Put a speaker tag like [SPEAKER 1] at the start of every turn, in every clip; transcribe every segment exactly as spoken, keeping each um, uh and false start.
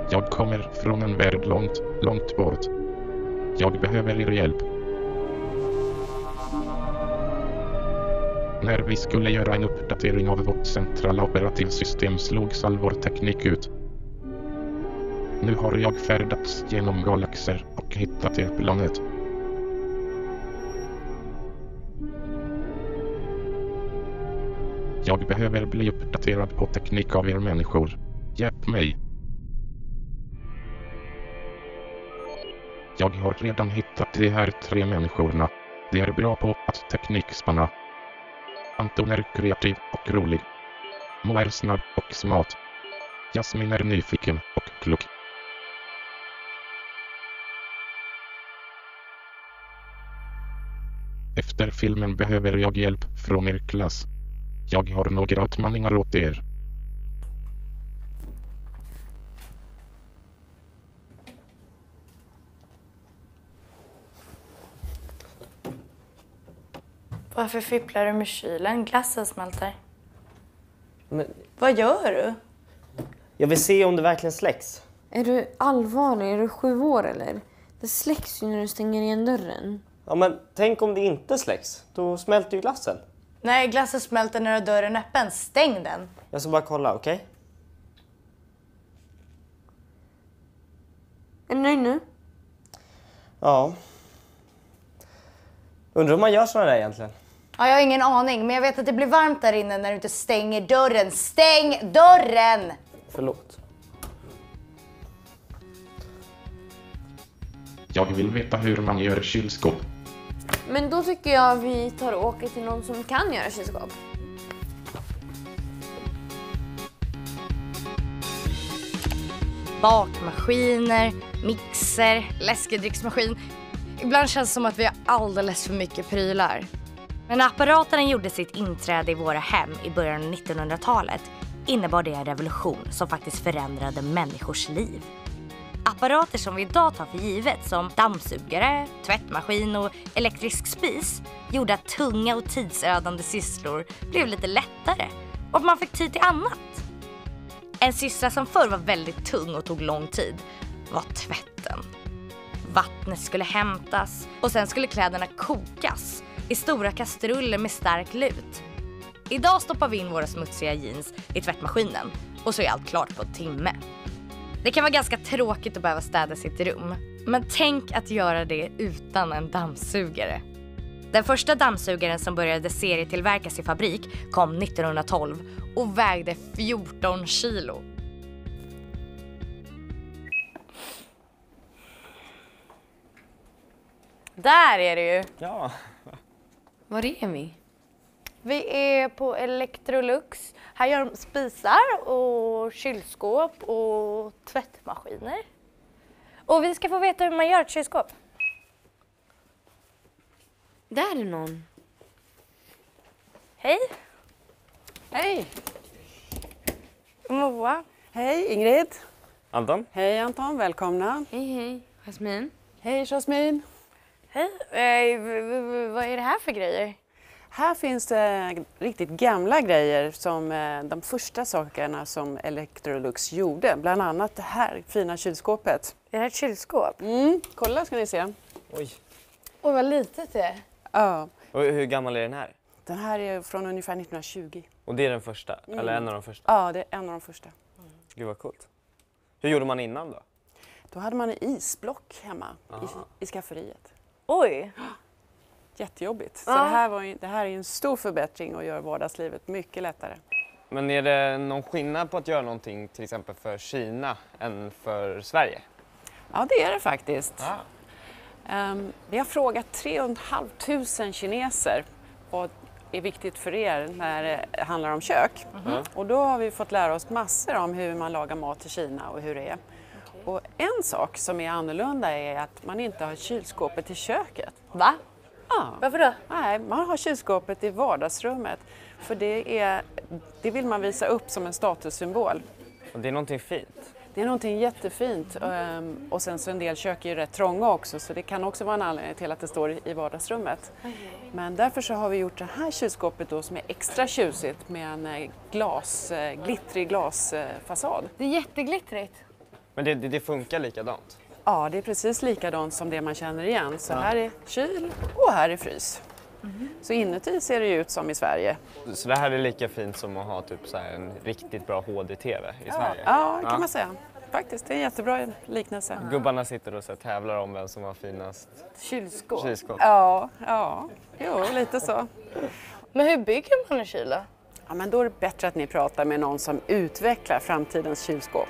[SPEAKER 1] Jag kommer från en värld långt, långt bort. Jag behöver er hjälp. När vi skulle göra en uppdatering av vårt centrala operativsystem slogs all vår teknik ut. Nu har jag färdats genom galaxer och hittat er planet. Jag behöver bli uppdaterad på teknik av er människor. Hjälp mig. Jag har redan hittat de här tre människorna. De är bra på att teknikspanna. Anton är kreativ och rolig. Mo är snabb och smart. Jasmin är nyfiken och klok. Efter filmen behöver jag hjälp från er klass. Jag har några utmaningar åt er.
[SPEAKER 2] Varför fipplar du med kylen? Glassen smälter.
[SPEAKER 3] Men
[SPEAKER 2] Vad gör du?
[SPEAKER 3] jag vill se om det verkligen släcks.
[SPEAKER 4] Är du allvarlig? Är du sju år eller? Det släcks ju när du stänger igen dörren.
[SPEAKER 3] Ja, men tänk om det inte släcks. Då smälter ju glassen.
[SPEAKER 2] Nej, glassen smälter när du har dörren öppen. Stäng den.
[SPEAKER 3] Jag ska bara kolla, okej? Okay?
[SPEAKER 4] Är du nöjd nu?
[SPEAKER 3] Ja. Undrar hur man gör såna där egentligen.
[SPEAKER 2] Ja, jag har ingen aning, men jag vet att det blir varmt där inne när du inte stänger dörren. Stäng dörren!
[SPEAKER 3] Förlåt.
[SPEAKER 1] Jag vill veta hur man gör kylskåp.
[SPEAKER 4] Men då tycker jag vi tar och åker till någon som kan göra kylskåp.
[SPEAKER 2] Bakmaskiner, mixer, läskedrycksmaskin. Ibland känns det som att vi har alldeles för mycket prylar. Men när apparaterna gjorde sitt inträde i våra hem i början av nittonhundratalet innebar det en revolution som faktiskt förändrade människors liv. Apparater som vi idag tar för givet som dammsugare, tvättmaskin och elektrisk spis gjorde att tunga och tidsödande sysslor blev lite lättare och att man fick tid till annat. En syssla som förr var väldigt tung och tog lång tid var tvätten. Vattnet skulle hämtas och sen skulle kläderna kokas i stora kastruller med stark lut. Idag stoppar vi in våra smutsiga jeans i tvättmaskinen och så är allt klart på en timme. Det kan vara ganska tråkigt att behöva städa sitt rum, men tänk att göra det utan en dammsugare. Den första dammsugaren som började serietillverkas i fabrik kom nittonhundratolv och vägde fjorton kilo. Där är det ju.
[SPEAKER 3] Ja.
[SPEAKER 4] Var är vi?
[SPEAKER 2] Vi är på Electrolux. Här gör de spisar och kylskåp och tvättmaskiner. Och vi ska få veta hur man gör ett kylskåp.
[SPEAKER 4] Där är någon.
[SPEAKER 2] Hej,
[SPEAKER 5] Hej!
[SPEAKER 2] Moa.
[SPEAKER 5] Hej Ingrid!
[SPEAKER 3] Anton?
[SPEAKER 5] Hej Anton, välkomna!
[SPEAKER 4] Hej, hej. Jasmin.
[SPEAKER 5] Hej Jasmin!
[SPEAKER 2] Hej, eh, v- v- v- vad är det här för grejer?
[SPEAKER 5] Här finns det riktigt gamla grejer som eh, de första sakerna som Electrolux gjorde. Bland annat det här fina kylskåpet.
[SPEAKER 2] Är det här ett kylskåp?
[SPEAKER 5] Mm, kolla ska ni se.
[SPEAKER 3] Oj.
[SPEAKER 2] Oj, vad litet det är.
[SPEAKER 5] Ja,
[SPEAKER 3] Och hur gammal är den här?
[SPEAKER 5] den här är från ungefär nittonhundratjugo.
[SPEAKER 3] Och det är den första?
[SPEAKER 5] Mm.
[SPEAKER 3] Eller en av de första?
[SPEAKER 5] Ja, det är en av de första.
[SPEAKER 3] Gud vad coolt. Hur gjorde man innan då?
[SPEAKER 5] Då hade man en isblock hemma
[SPEAKER 3] Aha.
[SPEAKER 5] i, i skafferiet.
[SPEAKER 2] Oj.
[SPEAKER 5] Jättejobbigt. Så
[SPEAKER 2] Ja.
[SPEAKER 5] det, här var ju, det här är ju en stor förbättring och gör vardagslivet mycket lättare.
[SPEAKER 3] Men är det någon skillnad på att göra någonting till exempel för Kina än för Sverige?
[SPEAKER 5] Ja, det är det faktiskt.
[SPEAKER 3] Ah.
[SPEAKER 5] Um, vi har frågat tre och ett halvt tusen kineser vad är viktigt för er när det handlar om kök.
[SPEAKER 3] Mm.
[SPEAKER 5] Och då har vi fått lära oss massor om hur man lagar mat i Kina och hur det är. Och en sak som är annorlunda är att man inte har kylskåpet i köket.
[SPEAKER 2] Va?
[SPEAKER 5] Ja.
[SPEAKER 2] Varför då?
[SPEAKER 5] Nej, man har kylskåpet i vardagsrummet. För det, är, det vill man visa upp som en statussymbol.
[SPEAKER 3] Och det är någonting fint.
[SPEAKER 5] Det är någonting jättefint. Um, och sen så en del kök är ju rätt trånga också, så det kan också vara en anledning till att det står i vardagsrummet. Okay. Men därför så har vi gjort det här kylskåpet då som är extra tjusigt med en glas, glittrig glasfasad.
[SPEAKER 2] Det är jätteglittrigt.
[SPEAKER 3] Men det, det, det funkar likadant?
[SPEAKER 5] Ja, det är precis likadant som det man känner igen. Så här är kyl och här är frys. Mm. Så inuti ser det ut som i Sverige.
[SPEAKER 3] Så det här är lika fint som att ha typ så här en riktigt bra H D-tv i
[SPEAKER 5] ja.
[SPEAKER 3] Sverige?
[SPEAKER 5] Ja, det kan ja. man säga. Faktiskt, det är en jättebra liknelse.
[SPEAKER 3] Gubbarna sitter och så tävlar om vem som har finast
[SPEAKER 5] kylskåp.
[SPEAKER 3] kylskåp.
[SPEAKER 5] Ja, ja, jo, lite så.
[SPEAKER 2] Men hur bygger man en kyl då?
[SPEAKER 5] Ja, men då är det bättre att ni pratar med någon som utvecklar framtidens kylskåp.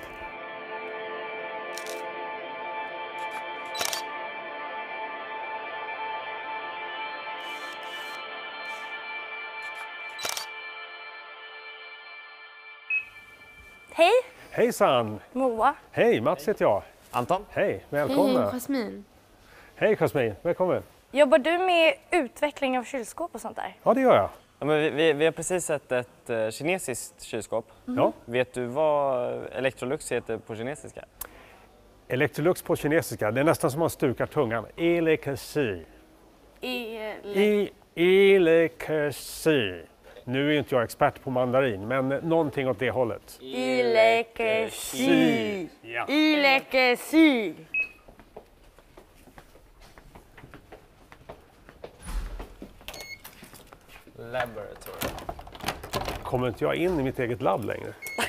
[SPEAKER 2] Hej!
[SPEAKER 6] Hejsan!
[SPEAKER 2] Moa.
[SPEAKER 6] Hej, Mats heter jag.
[SPEAKER 3] Anton?
[SPEAKER 6] Hej, välkomna.
[SPEAKER 4] Hej, Jasmin.
[SPEAKER 6] Hej Jasmin, välkommen.
[SPEAKER 2] Jobbar du med utveckling av kylskåp och sånt där?
[SPEAKER 6] Ja, det gör jag.
[SPEAKER 3] Ja, men vi, vi, vi har precis sett ett uh, kinesiskt kylskåp.
[SPEAKER 6] Mm. Ja.
[SPEAKER 3] Vet du vad Electrolux heter på kinesiska?
[SPEAKER 6] Electrolux på kinesiska, det är nästan som man stukar tungan. Elekasi.
[SPEAKER 2] Ele...
[SPEAKER 6] Elekasi. Nu är inte jag expert på mandarin, men någonting åt det hållet.
[SPEAKER 2] Elekasi.
[SPEAKER 6] Ja.
[SPEAKER 2] Elekasi.
[SPEAKER 3] Laboratory.
[SPEAKER 6] Kommer inte jag in i mitt eget labb längre?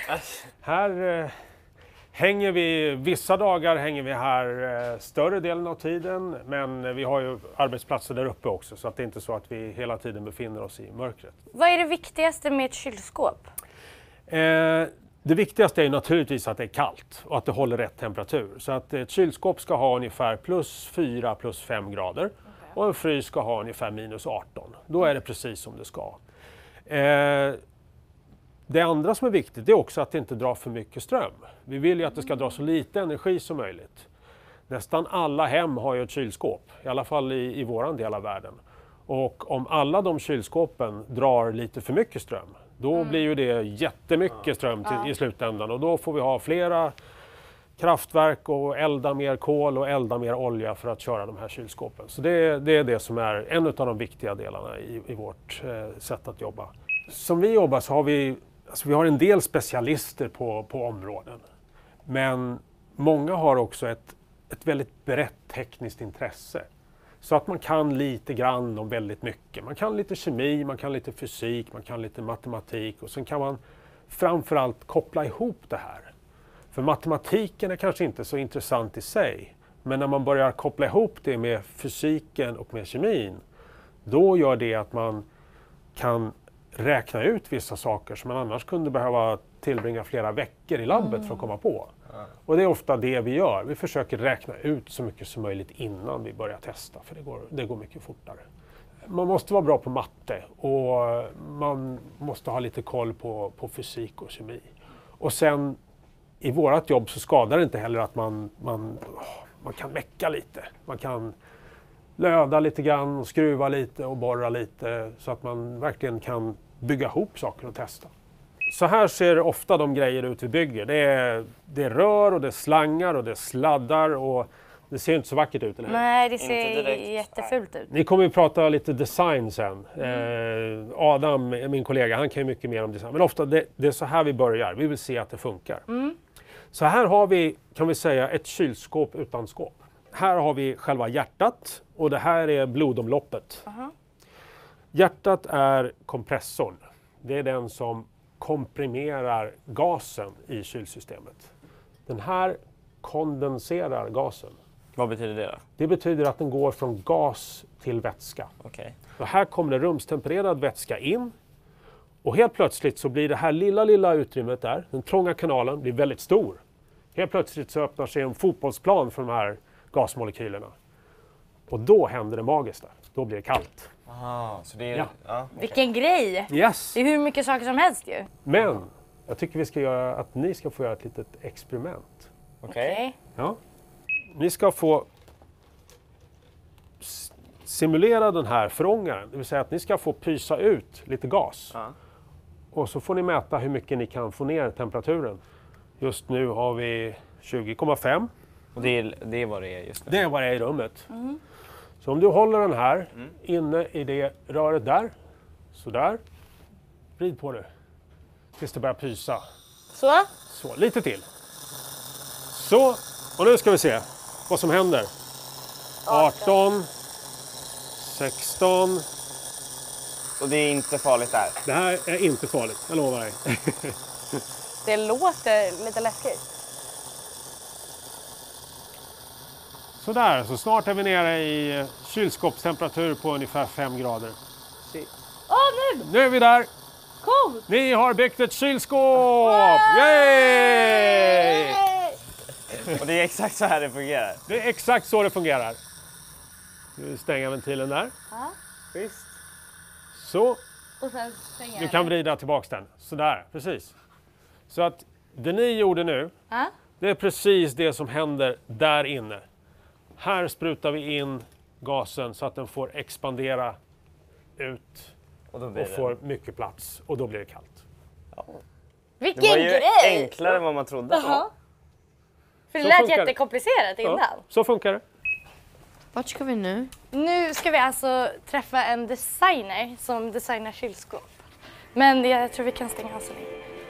[SPEAKER 6] Här eh, hänger vi, vissa dagar hänger vi här eh, större delen av tiden, men vi har ju arbetsplatser där uppe också, så att det är inte så att vi hela tiden befinner oss i mörkret.
[SPEAKER 2] Vad är det viktigaste med ett kylskåp?
[SPEAKER 6] Eh, det viktigaste är ju naturligtvis att det är kallt och att det håller rätt temperatur. Så att ett kylskåp ska ha ungefär plus fyra, plus fem grader. Okay. Och en frys ska ha ungefär minus arton. Då är det precis som det ska. Eh, det andra som är viktigt är också att det inte drar för mycket ström. Vi vill ju att det ska dra så lite energi som möjligt. Nästan alla hem har ju ett kylskåp, i alla fall i, i våran del av världen. Och om alla de kylskåpen drar lite för mycket ström, då mm. blir ju det jättemycket ström till, ja. i slutändan. Och då får vi ha flera kraftverk och elda mer kol och elda mer olja för att köra de här kylskåpen. Så det, det är det som är en av de viktiga delarna i, i vårt eh, sätt att jobba. Som vi jobbar så har vi, alltså vi har en del specialister på, på områden. Men många har också ett, ett väldigt brett tekniskt intresse. Så att man kan lite grann om väldigt mycket. Man kan lite kemi, man kan lite fysik, man kan lite matematik. Och sen kan man framförallt koppla ihop det här. För matematiken är kanske inte så intressant i sig. Men när man börjar koppla ihop det med fysiken och med kemin, då gör det att man kan räkna ut vissa saker som man annars kunde behöva tillbringa flera veckor i labbet mm. för att komma på. Mm. Och det är ofta det vi gör. Vi försöker räkna ut så mycket som möjligt innan vi börjar testa, för det går, det går mycket fortare. Man måste vara bra på matte och man måste ha lite koll på, på fysik och kemi. Och sen i vårat jobb så skadar det inte heller att man, man, man kan mecka lite. Man kan löda lite grann och skruva lite och borra lite så att man verkligen kan bygga ihop saker och testa. Så här ser ofta de grejer ut vi bygger. Det är, det är rör och det är slangar och det är sladdar och det ser inte så vackert ut, eller hur?
[SPEAKER 2] Nej, det ser jättefult ut.
[SPEAKER 6] Ni kommer ju prata lite design sen. Mm. Eh, Adam, min kollega, han kan ju mycket mer om design. Men ofta det, det är så här vi börjar. Vi vill se att det funkar. Mm. Så här har vi, kan vi säga, ett kylskåp utan skåp. Här har vi själva hjärtat och det här är blodomloppet. Uh-huh. Hjärtat är kompressorn. Det är den som komprimerar gasen i kylsystemet. Den här kondenserar gasen.
[SPEAKER 3] Vad betyder det då?
[SPEAKER 6] Det betyder att den går från gas till vätska.
[SPEAKER 3] Okay.
[SPEAKER 6] Och här kommer det rumstempererad vätska in. Och helt plötsligt så blir det här lilla, lilla utrymmet där, den trånga kanalen, blir väldigt stor. Helt plötsligt så öppnar sig en fotbollsplan för de här gasmolekylerna. Och då händer det magiskt där. Då blir det kallt.
[SPEAKER 3] Aha, så det är...
[SPEAKER 6] Ja.
[SPEAKER 3] Ja, okay.
[SPEAKER 2] Vilken grej!
[SPEAKER 6] Yes.
[SPEAKER 2] Det är hur mycket saker som helst ju.
[SPEAKER 6] Men jag tycker vi ska göra att ni ska få göra ett litet experiment.
[SPEAKER 3] Okej. Okay.
[SPEAKER 6] Ja. Ni ska få simulera den här förångaren. Det vill säga att ni ska få pysa ut lite gas. Ja. Och så får ni mäta hur mycket ni kan få ner temperaturen. Just nu har vi tjugo komma fem.
[SPEAKER 3] Och det är, det är vad det är just nu?
[SPEAKER 6] Det är vad det är i rummet. Mm. Så om du håller den här mm. inne i det röret där. Så där. Vrid på det. Tills det börjar pysa.
[SPEAKER 2] Så?
[SPEAKER 6] Så, lite till. Så, och nu ska vi se vad som händer. arton, sexton.
[SPEAKER 3] Och det är inte farligt där.
[SPEAKER 6] Det här är inte farligt, jag lovar dig.
[SPEAKER 2] Det låter lite läskigt.
[SPEAKER 6] Sådär, så snart är vi nere i kylskåpstemperatur på ungefär fem grader.
[SPEAKER 2] Åh, nu!
[SPEAKER 6] Nu är vi där!
[SPEAKER 2] Coolt!
[SPEAKER 6] Ni har byggt ett kylskåp! Yay!
[SPEAKER 3] Och det är exakt så här det fungerar.
[SPEAKER 6] Det är exakt så det fungerar. Nu stänger ventilen där.
[SPEAKER 2] Ja.
[SPEAKER 3] Visst.
[SPEAKER 6] Så,
[SPEAKER 2] Och sen stänger
[SPEAKER 6] du kan vrida tillbaka den. Sådär, precis. Så att det ni gjorde nu,
[SPEAKER 2] Ja.
[SPEAKER 6] det är precis det som händer där inne. Här sprutar vi in gasen så att den får expandera ut
[SPEAKER 3] Och då blir
[SPEAKER 6] och
[SPEAKER 3] det.
[SPEAKER 6] får mycket plats. Och då blir det kallt.
[SPEAKER 2] Vilken
[SPEAKER 3] Det var ju
[SPEAKER 2] grej!
[SPEAKER 3] enklare än vad man trodde.
[SPEAKER 2] Jaha. För det
[SPEAKER 6] Så
[SPEAKER 2] lät
[SPEAKER 6] funkar det.
[SPEAKER 2] jättekomplicerat innan.
[SPEAKER 6] Ja, så funkar det.
[SPEAKER 4] Vart ska vi nu?
[SPEAKER 2] Nu ska vi alltså träffa en designer som designar kylskåp. Men jag tror vi kan stänga av så länge.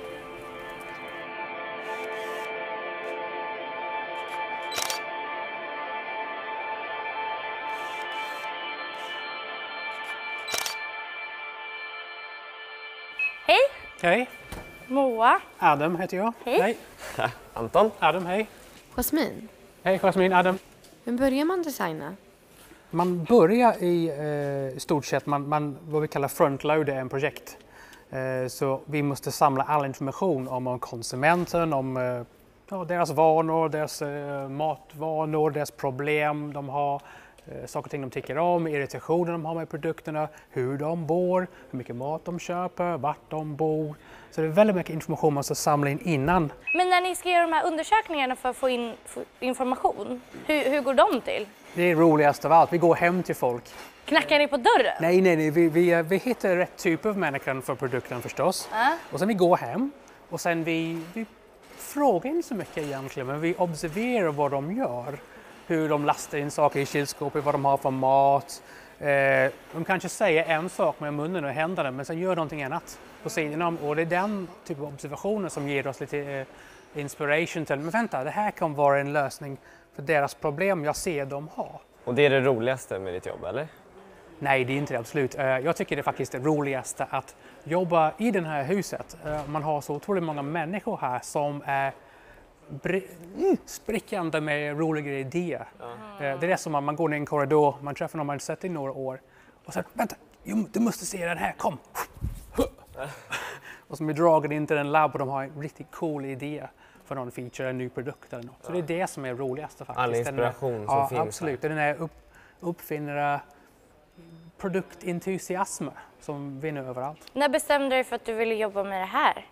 [SPEAKER 2] Hej,
[SPEAKER 7] Hej,
[SPEAKER 2] Moa.
[SPEAKER 7] Adam heter jag.
[SPEAKER 2] Hej.
[SPEAKER 3] Anton?
[SPEAKER 7] Adam, hej.
[SPEAKER 4] Jasmin,
[SPEAKER 7] Hej, Jasmin, Adam.
[SPEAKER 4] hur börjar man designa?
[SPEAKER 7] Man börjar i eh, stort sett, man, man, vad vi kallar frontloader en projekt. Eh, så vi måste samla all information om, om konsumenten, om eh, ja, deras vanor, deras eh, matvanor, deras problem de har, eh, saker och ting de tycker om, irritationer de har med produkterna, hur de bor, hur mycket mat de köper, vart de bor. Så det är väldigt mycket information man ska samla in innan.
[SPEAKER 2] Men när ni ska göra de här undersökningarna för att få in få information, hur, hur går de till?
[SPEAKER 7] Det är roligast av allt, vi går hem till folk.
[SPEAKER 2] Knackar ni på dörren?
[SPEAKER 7] Nej, nej, nej. Vi, vi, vi hittar rätt typ av människan för produkten förstås.
[SPEAKER 2] Ja.
[SPEAKER 7] Och sen vi går hem och sen vi, vi frågar inte så mycket egentligen, men vi observerar vad de gör. Hur de lastar in saker i kylskåpet, vad de har för mat. Eh, de kanske säger en sak med munnen och händerna, men sen gör någonting annat på sidan om. Och det är den typen av observationer som ger oss lite eh, inspiration till, men vänta, det här kan vara en lösning för deras problem jag ser de har.
[SPEAKER 3] Och det är det roligaste med ditt jobb, eller?
[SPEAKER 7] Nej, det är inte det, absolut. Eh, Jag tycker det är faktiskt det roligaste att jobba i det här huset. Eh, Man har så otroligt många människor här som är br- mm, sprickande med roliga idéer. Eh, Det är det som att man går ner i en korridor, man träffar någon man sett i några år och sen, vänta, jo, du måste se den här, kom! Och så blir dragen in till en labb och de har en riktigt cool idé för någon feature, en ny produkt eller något. Så det är det som är roligaste faktiskt.
[SPEAKER 3] All inspiration
[SPEAKER 7] Den är,
[SPEAKER 3] som
[SPEAKER 7] ja,
[SPEAKER 3] finns
[SPEAKER 7] absolut. Den är upp, uppfinnare, produktentusiasm som vinner överallt.
[SPEAKER 2] När bestämde du dig för att du ville jobba med det här?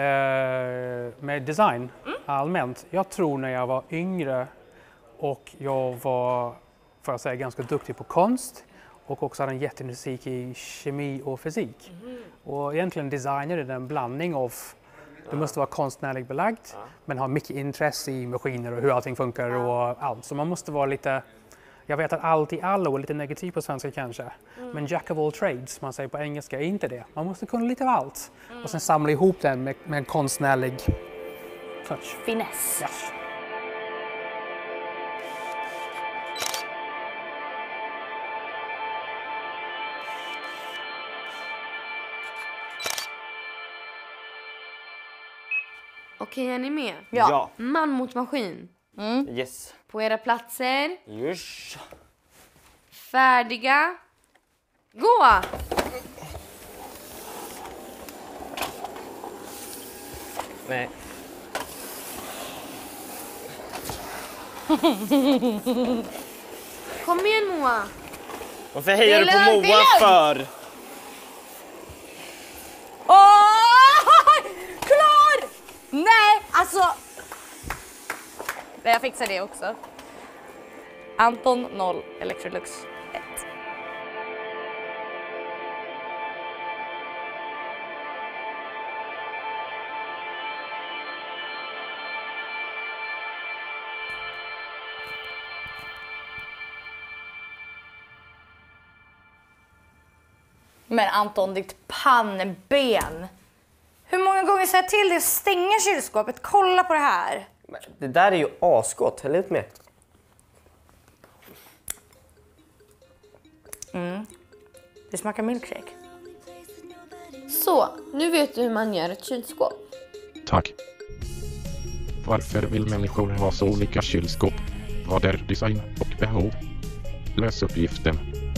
[SPEAKER 7] Eh, med design allmänt. Jag tror när jag var yngre och jag var, för att säga, ganska duktig på konst och också hade en jättemusik i kemi och fysik. Och egentligen designade den en blandning av, det måste vara konstnärligt belagt, men ha mycket intresse i maskiner och hur allting funkar och allt. Så man måste vara lite, jag vet att allt i allo är lite negativt på svenska kanske, men jack of all trades, man säger på engelska, är inte det. Man måste kunna lite av allt och sen samla ihop den med, med en konstnärlig touch.
[SPEAKER 2] Finess.
[SPEAKER 7] Yes.
[SPEAKER 4] Okej, är ni med?
[SPEAKER 3] Ja.
[SPEAKER 4] Man mot maskin.
[SPEAKER 3] Yes.
[SPEAKER 4] På era platser.
[SPEAKER 3] Yes.
[SPEAKER 4] Färdiga. Gå!
[SPEAKER 3] Nej.
[SPEAKER 4] Kom igen Moa.
[SPEAKER 3] Varför hejar
[SPEAKER 2] Det
[SPEAKER 3] du
[SPEAKER 2] är
[SPEAKER 3] på
[SPEAKER 2] lugnt, det är
[SPEAKER 3] Moa
[SPEAKER 2] lugnt.
[SPEAKER 3] för?
[SPEAKER 2] Åh! Klar! Nej, alltså... Nej, jag fixar det också. Anton noll, Electrolux ett. Men Anton, ditt pannben. Hur många gånger säger jag till dig att stänga kylskåpet? Kolla på det här.
[SPEAKER 8] Men det där är ju asgott, häll ut med.
[SPEAKER 2] Mm. Det smakar milkshake.
[SPEAKER 4] Så, nu vet du hur man gör ett kylskåp.
[SPEAKER 1] Tack. Varför vill människor ha så olika kylskåp? Vad är design och behov? Lös uppgiften.